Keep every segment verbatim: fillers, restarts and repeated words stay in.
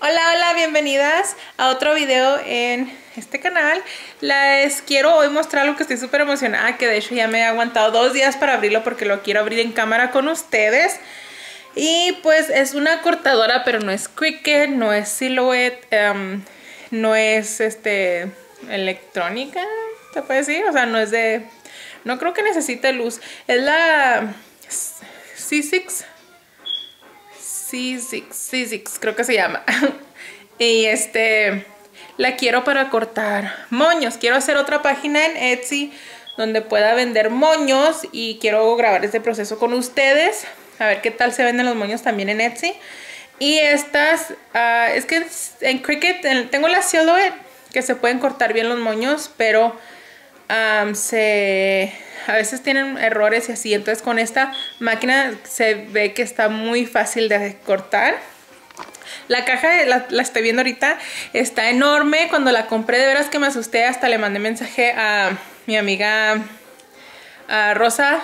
Hola, hola, bienvenidas a otro video en este canal. Les quiero hoy mostrar algo que estoy súper emocionada, que de hecho ya me he aguantado dos días para abrirlo porque lo quiero abrir en cámara con ustedes. Y pues es una cortadora, pero no es Cricut, no es Silhouette, um, no es este electrónica, ¿se puede decir? O sea, no es de... no creo que necesite luz. Es la C seis. C seis, C seis creo que se llama. Y este la quiero para cortar moños. Quiero hacer otra página en Etsy donde pueda vender moños y quiero grabar este proceso con ustedes, a ver qué tal se venden los moños también en Etsy. Y estas uh, es que en Cricut tengo la Silhouette, que se pueden cortar bien los moños, pero um, se a veces tienen errores y así. Entonces con esta máquina se ve que está muy fácil de cortar. La caja la, la estoy viendo ahorita, está enorme. Cuando la compré de veras que me asusté, hasta le mandé mensaje a mi amiga a Rosa.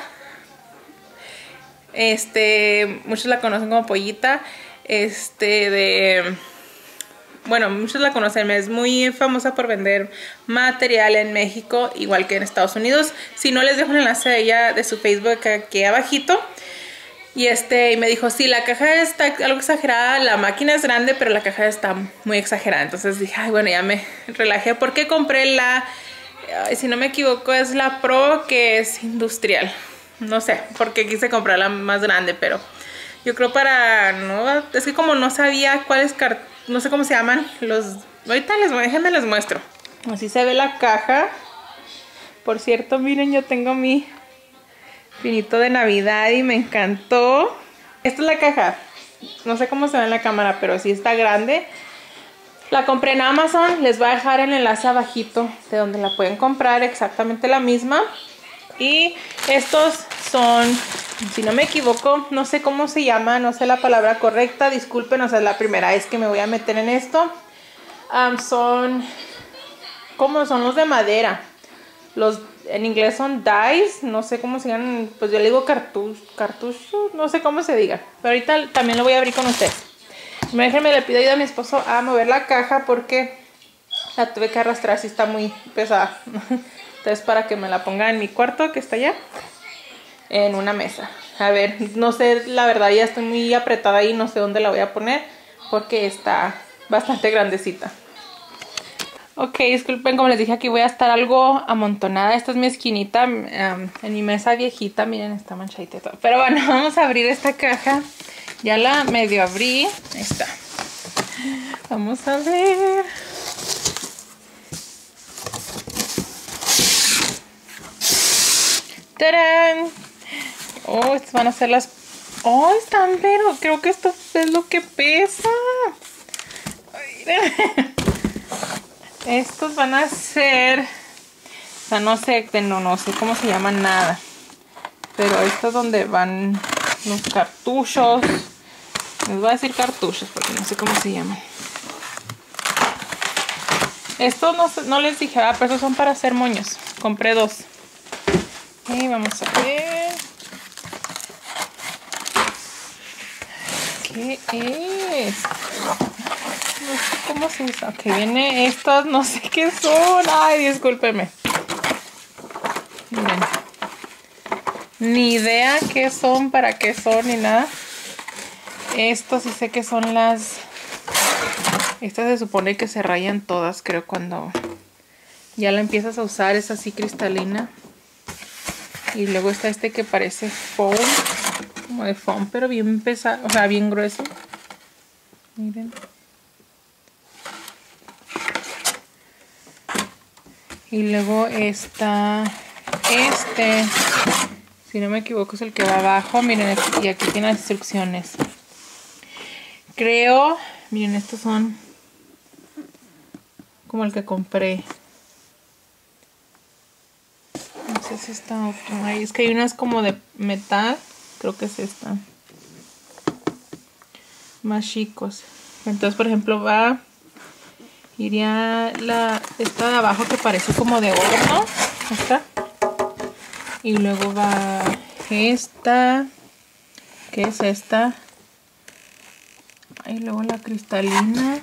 Este, muchos la conocen como Pollita. Este de... Bueno, muchos la conocen, es muy famosa por vender material en México, igual que en Estados Unidos. Si no, les dejo el enlace de ella, de su Facebook aquí abajito. Y este, y me dijo, sí, la caja está algo exagerada, la máquina es grande, pero la caja está muy exagerada. Entonces dije, ay, bueno, ya me relajé, porque compré la, si no me equivoco, es la Pro, que es industrial. No sé, porque quise comprar la más grande, pero yo creo para, no, es que como no sabía cuáles cartones, no sé cómo se llaman los... Ahorita les, déjenme les muestro. Así se ve la caja. Por cierto, miren, yo tengo mi pinito de Navidad y me encantó. Esta es la caja. No sé cómo se ve en la cámara, pero sí está grande. La compré en Amazon. Les voy a dejar el enlace abajito de donde la pueden comprar, exactamente la misma. Y estos son, si no me equivoco, no sé cómo se llama, no sé la palabra correcta, disculpen, o sea, es la primera vez que me voy a meter en esto. Um, son, ¿cómo son los de madera? Los, en inglés son dies, no sé cómo se llaman, pues yo le digo cartucho, cartucho, no sé cómo se diga. Pero ahorita también lo voy a abrir con ustedes. Déjenme, le pido ayuda a mi esposo a mover la caja porque la tuve que arrastrar, si está muy pesada. Entonces para que me la ponga en mi cuarto, que está allá, en una mesa. A ver, no sé, la verdad ya estoy muy apretada ahí, no sé dónde la voy a poner porque está bastante grandecita. Ok, disculpen, como les dije, aquí voy a estar algo amontonada. Esta es mi esquinita, um, en mi mesa viejita. Miren, está manchadita y todo. Pero bueno, vamos a abrir esta caja. Ya la medio abrí. Ahí está. Vamos a ver. ¡Tarán! Oh, estas van a ser las... Oh, están, pero creo que esto es lo que pesa. Estos van a ser... O sea, no sé, no, no sé cómo se llaman nada. Pero esto es donde van los cartuchos. Les voy a decir cartuchos porque no sé cómo se llaman. Estos no, no les dije, ah, pero estos son para hacer moños. Compré dos. Y vamos a ver. ¿Qué es? No sé cómo se usa. Ok, viene estas, no sé qué son. Ay, discúlpenme. Miren. Ni idea qué son, para qué son, ni nada. Estos sí sé que son las... Estas se supone que se rayan todas, creo, cuando ya la empiezas a usar. Es así cristalina. Y luego está este que parece foam, como de foam, pero bien pesado, o sea, bien grueso. Miren. Y luego está este, si no me equivoco es el que va abajo. Miren, y aquí tiene las instrucciones. Creo, miren, estos son como el que compré. No sé si está otro. Ay, es que hay unas como de metal. Creo que es esta. Más chicos. Entonces, por ejemplo, va... Iría la... Esta de abajo que parece como de horno. Esta. Y luego va esta. ¿Qué es esta? Y luego la cristalina.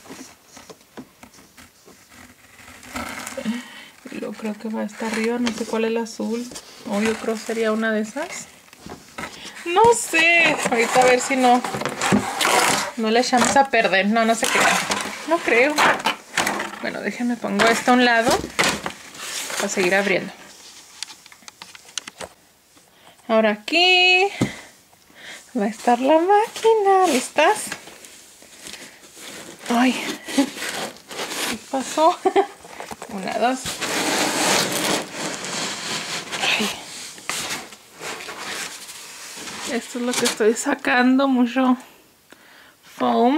Y luego creo que va hasta arriba, no sé cuál es el azul. O yo creo que sería una de esas. No sé, ahorita a ver si no no le echamos a perder. No, no sé qué. No creo. Bueno, déjenme pongo esto a un lado para seguir abriendo. Ahora aquí va a estar la máquina. ¿Listas? Ay, ¿qué pasó? Una, dos. Ay. Esto es lo que estoy sacando, mucho foam.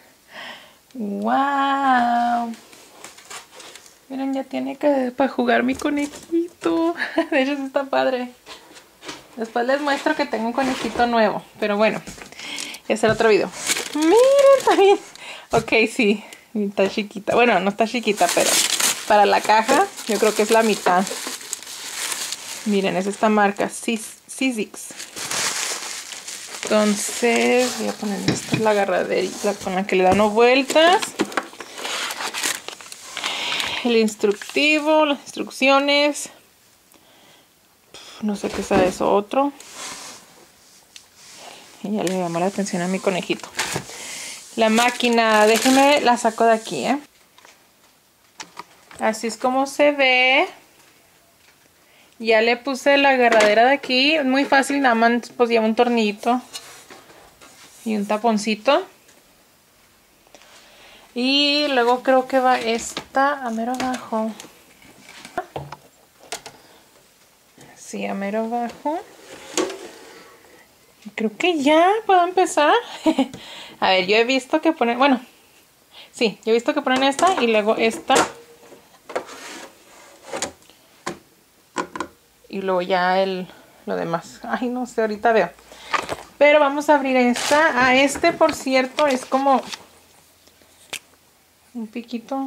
Wow. Miren, ya tiene que para jugar mi conejito. De hecho, sí está padre. Después les muestro que tengo un conejito nuevo. Pero bueno, ese es el otro video. Miren también. Ok, sí. Está chiquita. Bueno, no está chiquita, pero para la caja yo creo que es la mitad. Miren, es esta marca. Sizzix. Entonces voy a poner esta, es la agarraderita con la que le dan vueltas. El instructivo, las instrucciones. No sé qué sea eso, otro. Y ya le llamó la atención a mi conejito. La máquina, déjenme la saco de aquí, ¿eh? Así es como se ve. Ya le puse la agarradera de aquí. Es muy fácil, nada más pues lleva un tornillito y un taponcito. Y luego creo que va esta a mero abajo. Sí, a mero abajo. Creo que ya puedo empezar. A ver, yo he visto que ponen... Bueno, sí, yo he visto que ponen esta y luego esta. Y luego ya el, lo demás. Ay, no sé, ahorita veo. Pero vamos a abrir esta. A este, por cierto, es como... un piquito.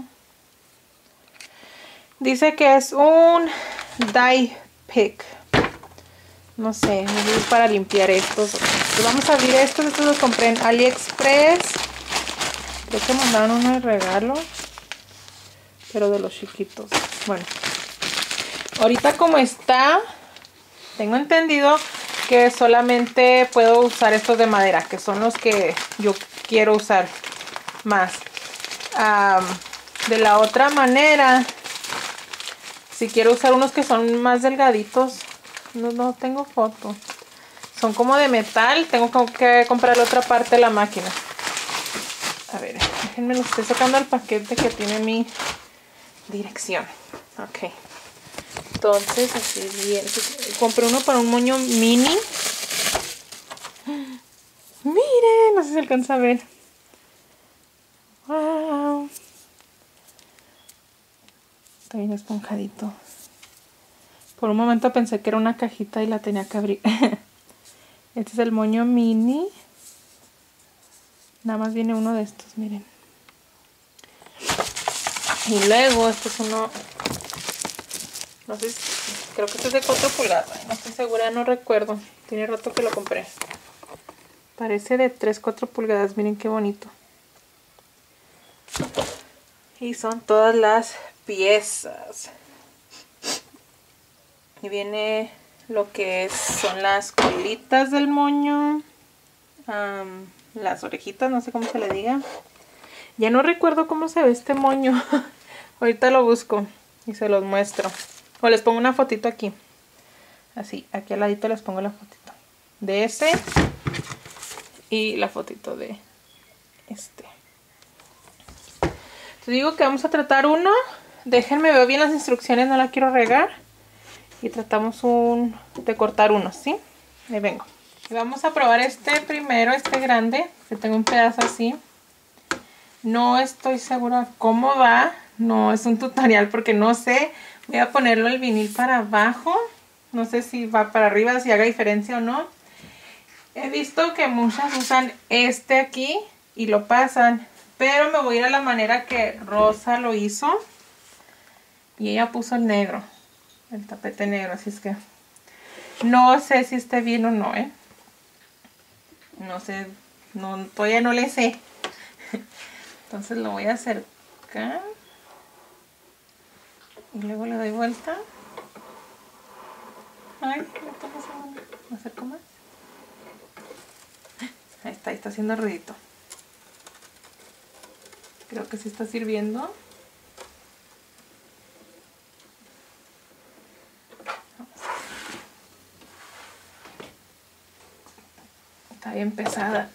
Dice que es un die pick. No sé, es para limpiar estos. Pues vamos a abrir estos. Estos los compré en AliExpress. Creo que mandaron uno de regalo. Pero de los chiquitos. Bueno. Ahorita como está, tengo entendido que solamente puedo usar estos de madera. Que son los que yo quiero usar más. Um, de la otra manera, si quiero usar unos que son más delgaditos, no, no tengo foto, son como de metal, tengo que comprar la otra parte de la máquina. A ver, déjenme, lo estoy sacando el paquete que tiene mi dirección. Ok, entonces así bien. Compré uno para un moño mini. Miren, no sé si se alcanza a ver. Wow. Está bien esponjadito. Por un momento pensé que era una cajita y la tenía que abrir. Este es el moño mini. Nada más viene uno de estos, miren. Y luego, este es uno... No sé, creo que este es de cuatro pulgadas. No estoy segura, no recuerdo. Tiene rato que lo compré. Parece de tres, cuatro pulgadas. Miren qué bonito. Y son todas las piezas. Y viene lo que es, son las colitas del moño. Um, las orejitas, no sé cómo se le diga. Ya no recuerdo cómo se ve este moño. Ahorita lo busco y se los muestro. O les pongo una fotito aquí. Así, aquí al ladito les pongo la fotito. De ese. Y la fotito de este. Te digo que vamos a tratar uno. Déjenme ver bien las instrucciones, no la quiero regar. Y tratamos un de cortar uno, ¿sí? Ahí vengo. Y vamos a probar este primero, este grande. Que tengo un pedazo así. No estoy segura cómo va. No es un tutorial porque no sé. Voy a ponerlo el vinil para abajo. No sé si va para arriba, si haga diferencia o no. He visto que muchas usan este aquí y lo pasan. Pero me voy a ir a la manera que Rosa lo hizo. Y ella puso el negro. El tapete negro, así es que no sé si esté bien o no, ¿eh? No sé, no, todavía no le sé. Entonces lo voy a acercar y luego le doy vuelta. Ay, me está pasando. ¿Me acerco más? Ahí está, ahí está haciendo ruidito. Creo que sí está sirviendo. Está bien pesada.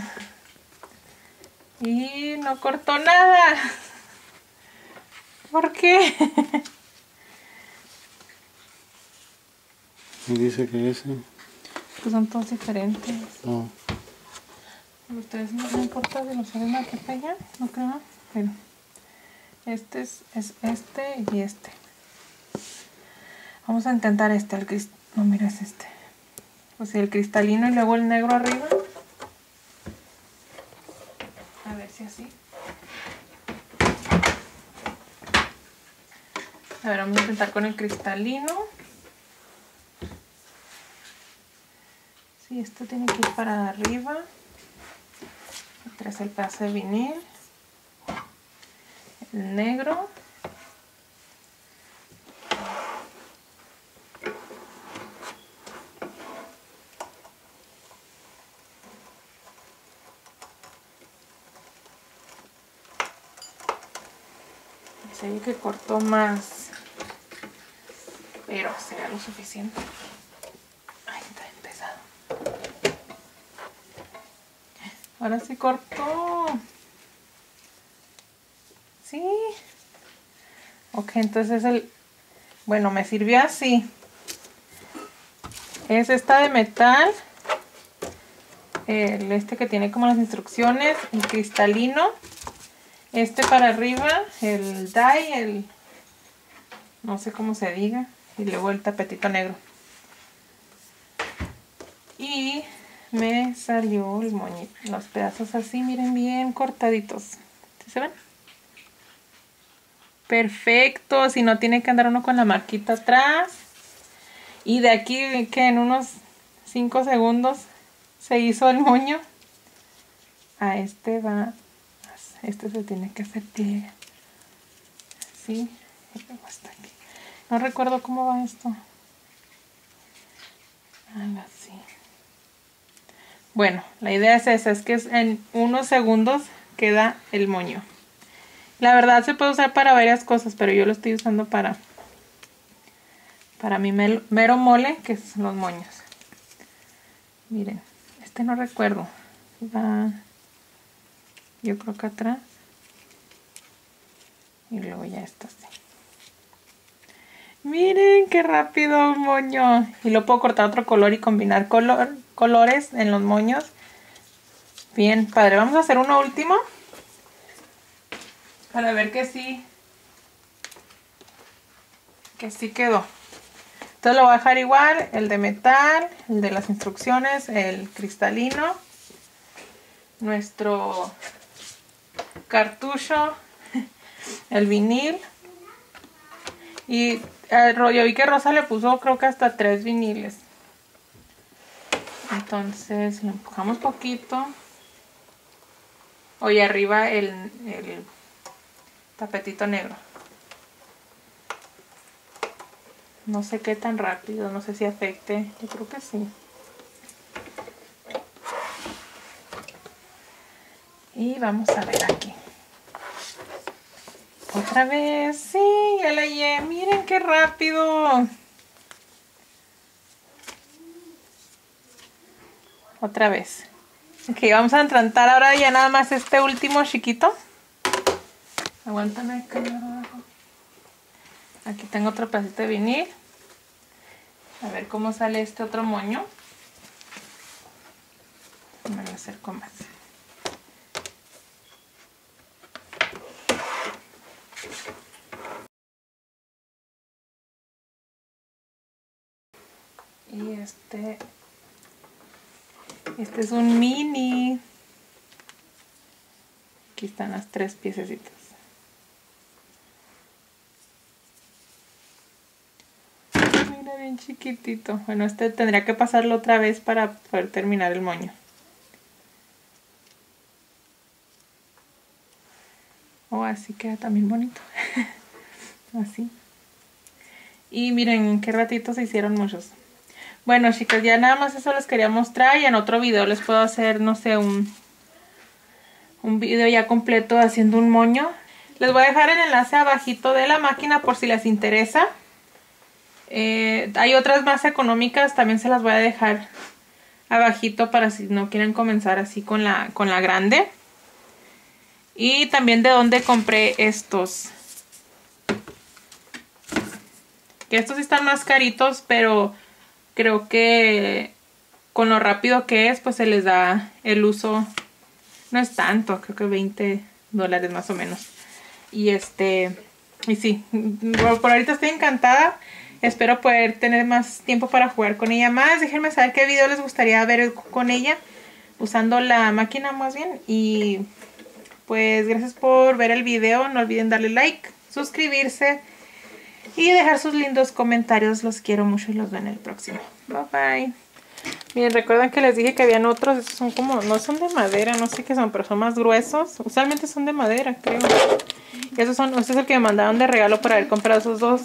Y no cortó nada. ¿Por qué? Y dice que ese. Pues son todos diferentes. No. Ustedes no, no importa si lo saben a qué pega, no creo. Bueno, este es, es este y este. Vamos a intentar este, el cristal. No, mira, es este. Pues el cristalino y luego el negro arriba. A ver si así. A ver, vamos a intentar con el cristalino. Sí, esto tiene que ir para arriba. Traes el pedazo de vinil. El negro. Se ve que cortó más, pero será lo suficiente. Ay, está bien pesado. Ahora sí cortó. Sí. Ok, entonces el... Bueno, me sirvió así. Es esta de metal. El este que tiene como las instrucciones. El cristalino. Este para arriba. El die. El... No sé cómo se diga. Y luego el tapetito negro. Y me salió el moñito. Los pedazos así, miren, bien cortaditos. ¿Sí se ven? Perfecto, si no tiene que andar uno con la marquita atrás. Y de aquí que en unos cinco segundos se hizo el moño. A este va, este se tiene que hacer pliegue. Así, y luego hasta aquí. No recuerdo cómo va esto. Algo así. Bueno, la idea es esa, es que en unos segundos queda el moño. La verdad se puede usar para varias cosas, pero yo lo estoy usando para para mi mero mole, que son los moños. Miren, este no recuerdo. Va, yo creo que atrás. Y luego ya está así. Miren qué rápido un moño. Y lo puedo cortar otro color y combinar color, colores en los moños. Bien padre. Vamos a hacer uno último. Para ver que sí. Que sí quedó. Entonces lo voy a dejar igual. El de metal. El de las instrucciones. El cristalino. Nuestro cartucho. El vinil. Y el rollo, vi que Rosa le puso creo que hasta tres viniles. Entonces lo empujamos poquito. Oye, arriba el, el tapetito negro. No sé qué tan rápido, no sé si afecte. Yo creo que sí. Y vamos a ver aquí. Otra vez. Sí, ya la hallé. Miren qué rápido. Otra vez. Ok, vamos a tratar ahora ya nada más este último chiquito. Aguántame acá abajo. Aquí tengo otro pedacito de vinil. A ver cómo sale este otro moño. Me lo acerco más. Y este... Este es un mini. Aquí están las tres piececitas. Mira, bien chiquitito. Bueno, este tendría que pasarlo otra vez para poder terminar el moño. Oh, así queda también bonito. Así. Y miren qué ratitos se hicieron muchos. Bueno, chicas, ya nada más eso les quería mostrar. Y en otro video les puedo hacer, no sé, un, un video ya completo haciendo un moño. Les voy a dejar el enlace abajito de la máquina por si les interesa. Eh, hay otras más económicas, también se las voy a dejar abajito para si no quieren comenzar así con la, con la grande. Y también de dónde compré estos. Que estos sí están más caritos, pero creo que con lo rápido que es, pues se les da el uso. No es tanto, creo que veinte dólares más o menos. Y este, y sí, por ahorita estoy encantada. Espero poder tener más tiempo para jugar con ella más. Déjenme saber qué video les gustaría ver con ella, usando la máquina más bien. Y pues gracias por ver el video. No olviden darle like, suscribirse y dejar sus lindos comentarios. Los quiero mucho y los veo en el próximo. Bye bye. Miren, recuerdan que les dije que habían otros. Estos son como, no son de madera, no sé qué son, pero son más gruesos. Usualmente son de madera, creo. Y esos son, este es el que me mandaron de regalo por haber comprado esos dos.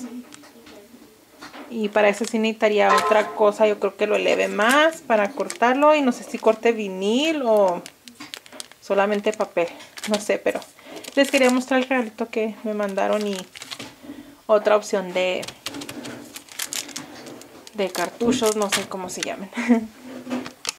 Y para eso sí necesitaría otra cosa. Yo creo que lo eleve más para cortarlo. Y no sé si corte vinil o solamente papel. No sé, pero les quería mostrar el regalito que me mandaron. Y otra opción de, de cartuchos. No sé cómo se llaman.